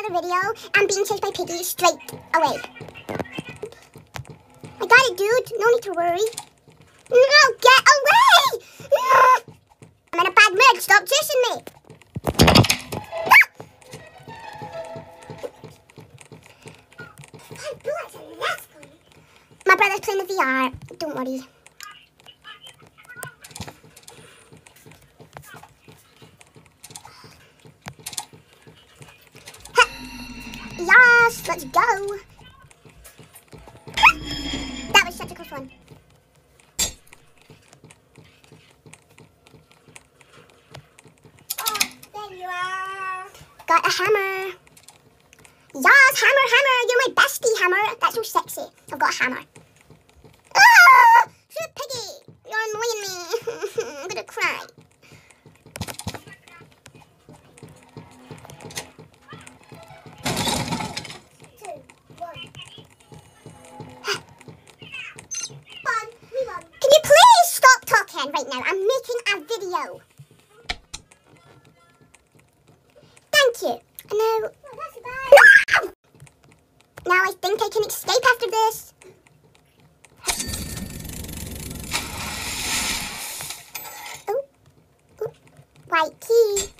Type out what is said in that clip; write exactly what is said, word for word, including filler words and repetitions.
another video. I'm being chased by Piggy straight away. I got it, dude. No need to worry. No, get away! I'm in a bad mood. Stop chasing me. My brother's playing the V R. Don't worry. Yes, let's go. That was such a close one. Oh, there you are. Got a hammer. Yes, hammer, hammer. You're my bestie, hammer. That's so sexy. I've got a hammer. Ah! Shoot, Piggy. You're annoying me. I'm gonna cry. Can you please stop talking right now? I'm making a video. Thank you. Now, no! Now I think I can escape after this. Oh, oh. White key.